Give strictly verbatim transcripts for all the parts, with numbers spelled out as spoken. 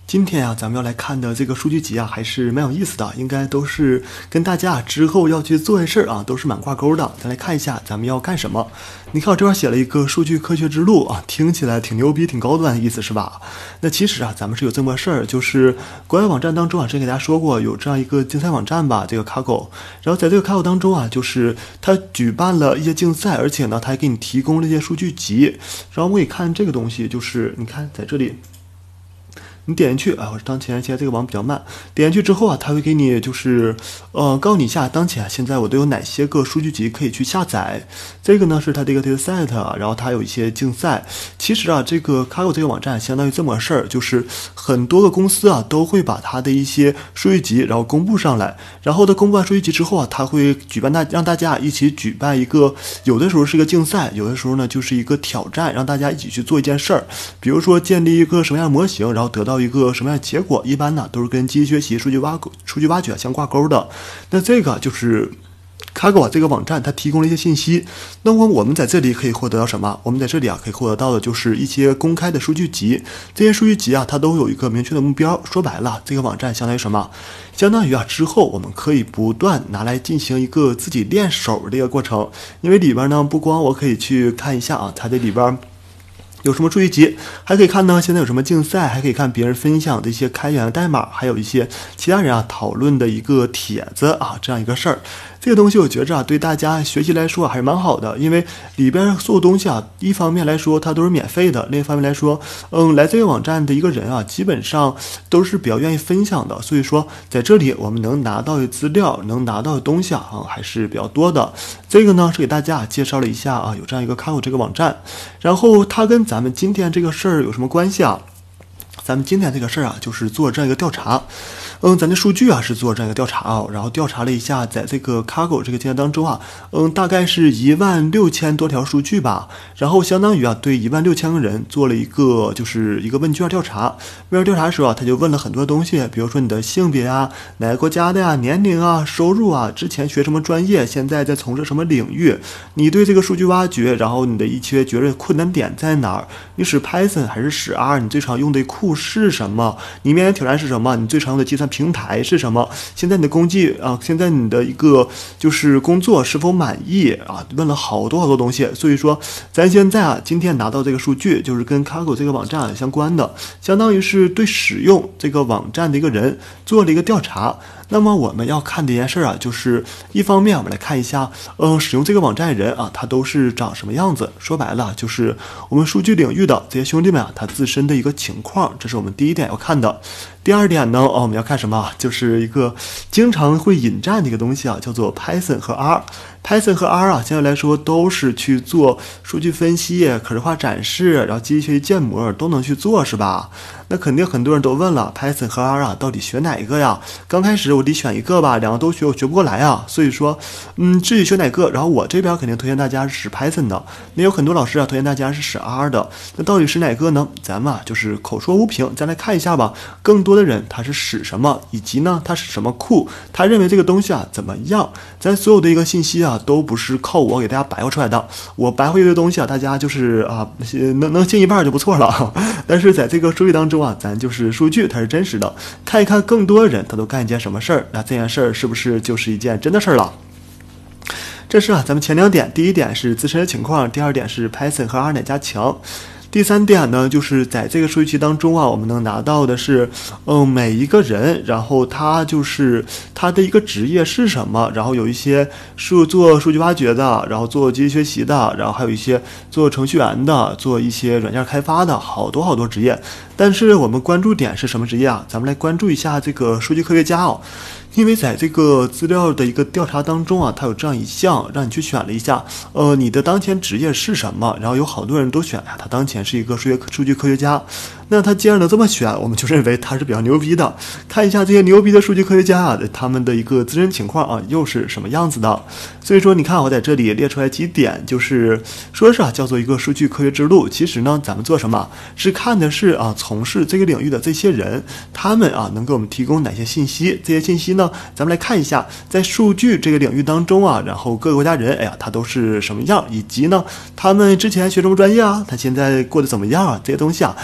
今天啊，咱们要来看的这个数据集啊，还是蛮有意思的，应该都是跟大家之后要去做的事儿啊，都是蛮挂钩的。咱来看一下咱们要干什么。你看我这块写了一个数据科学之路啊，听起来挺牛逼、挺高端的意思是吧？那其实啊，咱们是有这么个事儿，就是国外网站当中啊，之前给大家说过有这样一个竞赛网站吧，这个 Kaggle。然后在这个 Kaggle 当中啊，就是它举办了一些竞赛，而且呢，它还给你提供了一些数据集。然后我给你看这个东西，就是你看在这里。你点进去啊，我当前现在这个网比较慢，点进去之后啊，它会给你就是呃告诉你一下当前现在我都有哪些个数据集可以去下载。这个呢是它这个 dataset， 然后它有一些竞赛。其实啊，这个 Kaggle 这个网站相当于这么个事儿，就是很多个公司啊都会把它的一些数据集然后公布上来，然后它公布完数据集之后啊，它会举办大让大家一起举办一个，有的时候是一个竞赛，有的时候呢就是一个挑战，让大家一起去做一件事儿，比如说建立一个什么样的模型，然后得到一个什么样的结果，一般呢都是跟机器学习、数据挖数据挖掘相挂钩的。那这个就是Kaggle 这个网站它提供了一些信息。那么我们在这里可以获得到什么？我们在这里啊可以获得到的就是一些公开的数据集。这些数据集啊，它都有一个明确的目标。说白了，这个网站相当于什么？相当于啊之后我们可以不断拿来进行一个自己练手的一个过程。因为里边呢，不光我可以去看一下啊，它这里边有什么数据集，还可以看呢现在有什么竞赛，还可以看别人分享的一些开源代码，还有一些其他人啊讨论的一个帖子啊，这样一个事儿。这个东西我觉着啊，对大家学习来说还是蛮好的，因为里边所有东西啊，一方面来说它都是免费的，另一方面来说，嗯，来这个网站的一个人啊，基本上都是比较愿意分享的，所以说在这里我们能拿到的资料，能拿到的东西啊，啊还是比较多的。这个呢是给大家介绍了一下啊，有这样一个 Kaggle 这个网站，然后它跟咱们今天这个事儿有什么关系啊？咱们今天这个事儿啊，就是做这样一个调查。嗯，咱的数据啊是做这样一个调查啊，然后调查了一下，在这个 Kaggle 这个竞赛当中啊，嗯，大概是一万六千多条数据吧，然后相当于啊对一万六千个人做了一个就是一个问卷调查。问卷调查的时候啊，他就问了很多东西，比如说你的性别啊，哪个国家的呀，年龄啊，收入啊，之前学什么专业，现在在从事什么领域，你对这个数据挖掘，然后你的一些觉得困难点在哪儿？你使 Python 还是使 R？ 你最常用的库是什么？你面临挑战是什么？你最常用的计算平台是什么？现在你的工具啊，现在你的一个就是工作是否满意啊？问了好多好多东西，所以说咱现在啊，今天拿到这个数据，就是跟 Kaggle 这个网站相关的，相当于是对使用这个网站的一个人做了一个调查。那么我们要看的一件事啊，就是一方面我们来看一下，嗯，使用这个网站的人啊，他都是长什么样子。说白了，就是我们数据领域的这些兄弟们啊，他自身的一个情况，这是我们第一点要看的。第二点呢，哦，我们要看什么？就是一个经常会引战的一个东西啊，叫做 Python 和 R。Python 和 R 啊，相对来说都是去做数据分析、可视化展示，然后机器学习建模都能去做，是吧？那肯定很多人都问了 ，Python 和 R 啊，到底学哪一个呀？刚开始我得选一个吧，两个都学，我学不过来啊。所以说，嗯，至于学哪个，然后我这边肯定推荐大家是使 Python 的，那有很多老师啊推荐大家是使 R 的。那到底是哪个呢？咱们啊就是口说无凭，咱来看一下吧。更多的人他是使什么，以及呢他使什么库，他认为这个东西啊怎么样？咱所有的一个信息啊。都不是靠我给大家白话出来的，我白话一堆东西啊，大家就是啊能能信一半就不错了。但是在这个数据当中啊，咱就是数据它是真实的，看一看更多人他都干一件什么事儿，那这件事儿是不是就是一件真的事儿了？这是啊咱们前两点，第一点是自身的情况，第二点是 Python 和 R 哪家强。第三点呢，就是在这个数据集当中啊，我们能拿到的是，嗯，每一个人，然后他就是他的一个职业是什么，然后有一些是做数据挖掘的，然后做机器学习的，然后还有一些做程序员的，做一些软件开发的，好多好多职业。但是我们关注点是什么职业啊？咱们来关注一下这个数据科学家哦。因为在这个资料的一个调查当中啊，它有这样一项让你去选了一下，呃，你的当前职业是什么？然后有好多人都选呀，他当前是一个数学数据科学家。那他既然能这么选，我们就认为他是比较牛逼的。看一下这些牛逼的数据科学家啊，他们的一个自身情况啊，又是什么样子的？所以说，你看我在这里列出来几点，就是说是啊，叫做一个数据科学之路。其实呢，咱们做什么？是看的是啊，从事这个领域的这些人，他们啊，能给我们提供哪些信息？这些信息呢，咱们来看一下，在数据这个领域当中啊，然后各个国家人，哎呀，他都是什么样，以及呢，他们之前学什么专业啊，他现在过得怎么样啊？这些东西啊，在数据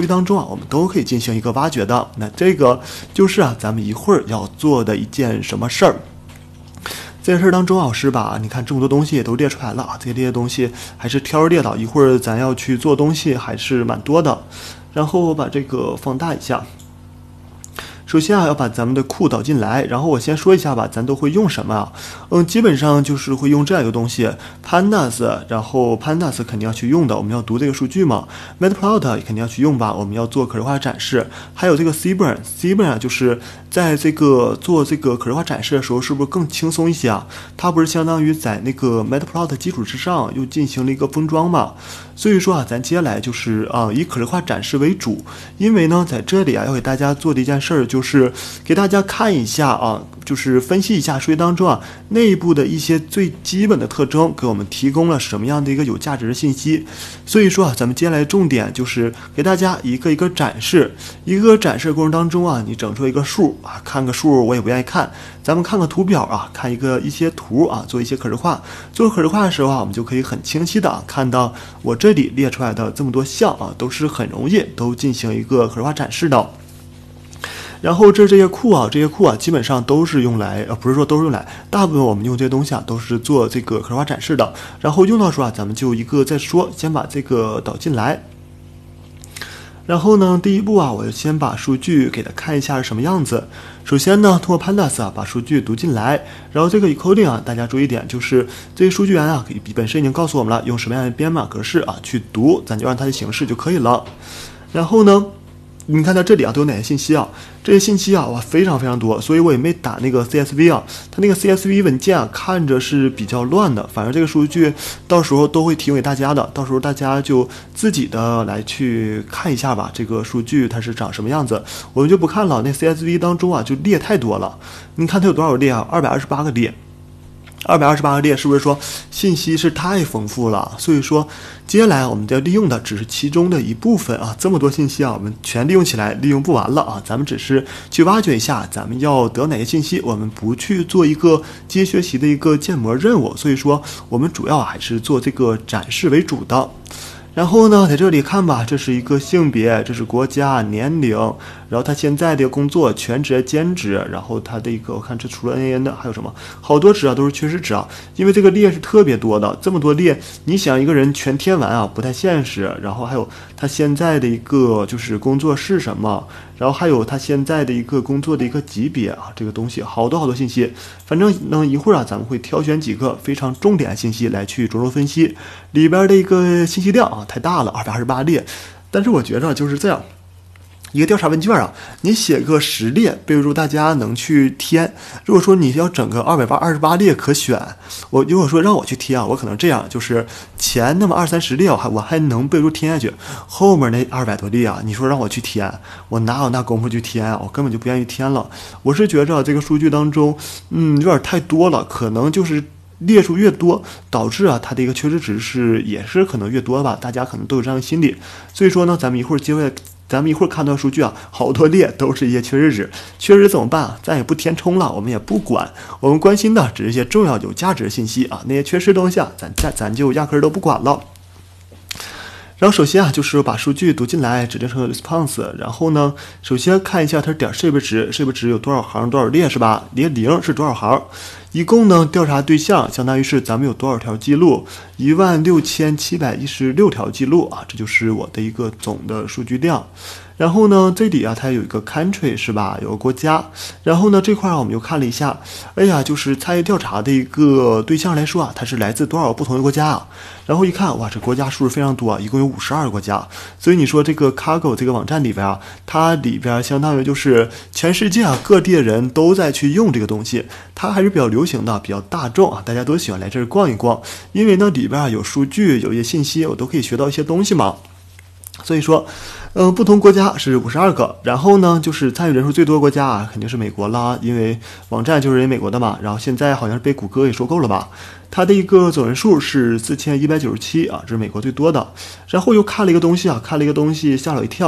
据当中啊，我们都可以进行一个挖掘的。那这个就是啊，咱们一会儿要做的一件什么事儿。这件事当中啊，是把你看这么多东西都列出来了啊，这些东西还是挑着列的，一会儿咱要去做东西还是蛮多的。然后我把这个放大一下。首先啊，要把咱们的库导进来，然后我先说一下吧，咱都会用什么啊？嗯，基本上就是会用这样一个东西 ，pandas， 然后 pandas 肯定要去用的，我们要读这个数据嘛 ，matplot 肯定要去用吧，我们要做可视化展示，还有这个 Seaborn，Seaborn 啊，就是在这个做这个可视化展示的时候，是不是更轻松一些啊？它不是相当于在那个 matplot 基础之上又进行了一个封装嘛？所以说啊，咱接下来就是啊，以可视化展示为主，因为呢，在这里啊，要给大家做的一件事儿就是给大家看一下啊，就是分析一下数据当中啊内部的一些最基本的特征，给我们提供了什么样的一个有价值的信息。所以说啊，咱们接下来重点就是给大家一个一个展示，一个展示的过程当中啊，你整出一个数啊，看个数我也不愿意看，咱们看个图表啊，看一个一些图啊，做一些可视化。做可视化的时候啊，我们就可以很清晰的、啊、看到我这里列出来的这么多项啊，都是很容易都进行一个可视化展示的。然后这这些库啊，这些库啊，基本上都是用来，呃，不是说都是用来，大部分我们用这些东西啊，都是做这个可视化展示的。然后用到时候啊，咱们就一个再说，先把这个导进来。然后呢，第一步啊，我就先把数据给它看一下是什么样子。首先呢，通过 pandas 啊，把数据读进来。然后这个 encoding 啊，大家注意一点，就是这些数据源啊，本身已经告诉我们了，用什么样的编码格式啊去读，咱就按它的形式就可以了。然后呢，你看到这里啊，都有哪些信息啊？这些信息啊，哇，非常非常多，所以我也没打那个 C S V 啊。它那个 C S V 文件啊，看着是比较乱的。反正这个数据到时候都会提供给大家的，到时候大家就自己的来去看一下吧。这个数据它是长什么样子，我们就不看了。那 C S V 当中啊，就列太多了。你看它有多少列啊？二百二十八个列。二百二十八个列是不是说信息是太丰富了？所以说接下来我们要利用的只是其中的一部分啊，这么多信息啊，我们全利用起来利用不完了啊，咱们只是去挖掘一下咱们要得哪些信息，我们不去做一个机械学习的一个建模任务，所以说我们主要还是做这个展示为主的。然后呢，在这里看吧，这是一个性别，这是国家、年龄，然后他现在的工作全职、兼职，然后他的一个，我看这除了 N A N 的还有什么，好多值啊，都是缺失值啊，因为这个列是特别多的，这么多列，你想一个人全填完啊，不太现实。然后还有他现在的一个就是工作是什么，然后还有他现在的一个工作的一个级别啊，这个东西好多好多信息，反正呢一会儿啊，咱们会挑选几个非常重点的信息来去着重分析，里边的一个信息量啊太大了，二百二十八列，但是我觉着就是这样。一个调查问卷啊，你写个十列，备注大家能去填。如果说你要整个二百八二十八列可选，我如果说让我去填啊，我可能这样，就是前那么二三十列，我还我还能备注填下去，后面那二百多列啊，你说让我去填，我哪有那功夫去填啊？我根本就不愿意填了。我是觉着这个数据当中，嗯，有点太多了，可能就是列数越多，导致啊它的一个缺失值是也是可能越多吧，大家可能都有这样的心理。所以说呢，咱们一会儿接着。咱们一会儿看到数据啊，好多列都是一些缺失值，缺失怎么办啊？咱也不填充了，我们也不管，我们关心的只是一些重要有价值的信息啊，那些缺失东西啊，咱咱咱就压根儿都不管了。然后首先啊，就是把数据读进来，指定成 response。然后呢，首先看一下它点 shape 值 ，shape 值有多少行多少列是吧？列零是多少行？一共呢，调查对象相当于是咱们有多少条记录？一万六千七百一十六条记录啊，这就是我的一个总的数据量。然后呢，这里啊，它有一个 country 是吧？有个国家。然后呢，这块啊，我们又看了一下，哎呀，就是参与调查的一个对象来说啊，它是来自多少不同的国家啊？然后一看，哇，这国家数非常多啊，一共有五十二个国家。所以你说这个 Kaggle 这个网站里边啊，它里边相当于就是全世界啊各地的人都在去用这个东西，它还是比较流行的，比较大众啊，大家都喜欢来这儿逛一逛，因为呢里边啊有数据，有一些信息，我都可以学到一些东西嘛。所以说，嗯、呃，不同国家是五十二个，然后呢，就是参与人数最多的国家啊，肯定是美国啦，因为网站就是人美国的嘛。然后现在好像是被谷歌给收购了吧？它的一个总人数是四千一百九十七啊，这是美国最多的。然后又看了一个东西啊，看了一个东西吓了一跳。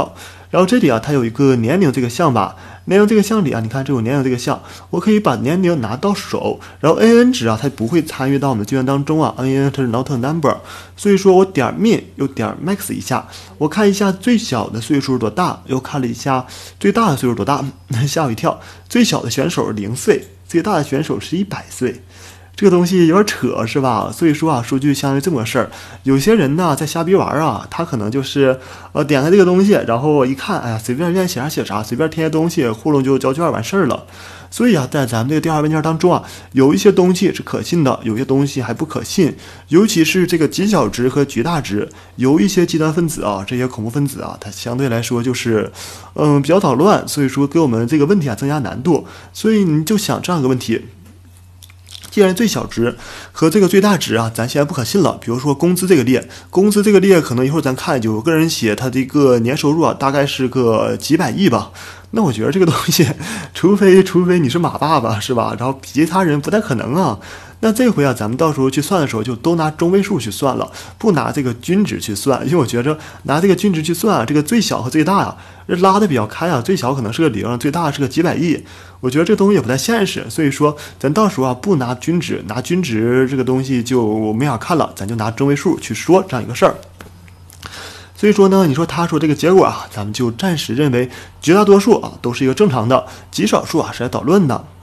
然后这里啊，它有一个年龄这个项吧，年龄这个项里啊，你看这有年龄这个项，我可以把年龄拿到手，然后 N N 值啊，它不会参与到我们的计算当中啊 ，N N 它是 not a number， 所以说我点 min 又点 max 一下，我看一下最小的岁数是多大，又看了一下最大的岁数多大，吓我一跳，最小的选手是零岁，最大的选手是一百岁。这个东西有点扯是吧？所以说啊，数据相当于这么个事儿。有些人呢在瞎逼玩啊，他可能就是呃点开这个东西，然后一看，哎呀，随便愿意写啥写啥，随便填些东西，糊弄就交卷完事儿了。所以啊，在咱们这个调查问卷当中啊，有一些东西是可信的，有些东西还不可信。尤其是这个极小值和极大值，有一些极端分子啊，这些恐怖分子啊，它相对来说就是嗯比较捣乱，所以说给我们这个问题啊增加难度。所以你就想这样一个问题。既然最小值和这个最大值啊，咱现在不可信了。比如说工资这个列，工资这个列可能一会儿咱看，有个人写他这个年收入啊，大概是个几百亿吧。那我觉得这个东西，除非除非你是马爸爸是吧？然后其他人不太可能啊。那这回啊，咱们到时候去算的时候，就都拿中位数去算了，不拿这个均值去算，因为我觉着拿这个均值去算啊，这个最小和最大呀、啊，拉的比较开啊，最小可能是个零，最大是个几百亿，我觉得这东西也不太现实，所以说咱到时候啊，不拿均值，拿均值这个东西就没法看了，咱就拿中位数去说这样一个事儿。所以说呢，你说他说这个结果啊，咱们就暂时认为绝大多数啊都是一个正常的，极少数啊是来捣乱的。